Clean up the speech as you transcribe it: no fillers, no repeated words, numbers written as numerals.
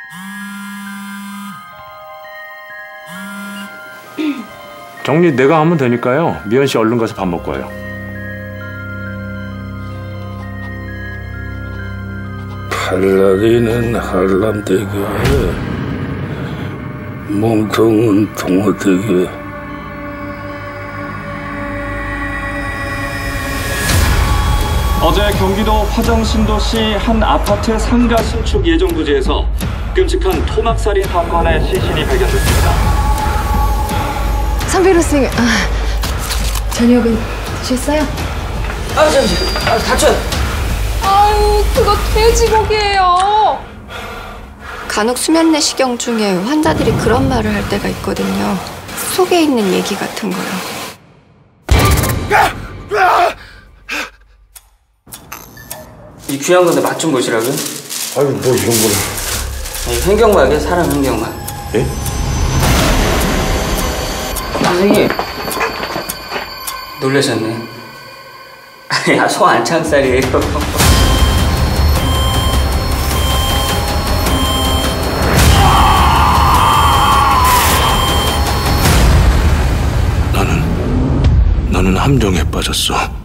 정리 내가 하면 되니까요. 미연 씨 얼른 가서 밥 먹고 와요. 팔다리는 한람되게, 몸통은 동어되게. 어제 경기도 화정신도시 한 아파트 상가 신축 예정 부지에서 끔찍한 토막살인 사건의 시신이 발견됐습니다. 선배로 쌤, 저녁은 드셨어요? 다쳐요. 아유, 그거 돼지고기예요. 간혹 수면 내시경 중에 환자들이 그런 말을 할 때가 있거든요. 속에 있는 얘기 같은 거요. 이 귀한 건데 맛 좀 보시라고요? 아유, 뭐 이런 거를. 아니, 횡격막이야, 사람 횡격막. 예? 선생님, 놀라셨네. 아니, 소 안창살이에요. 나는 함정에 빠졌어.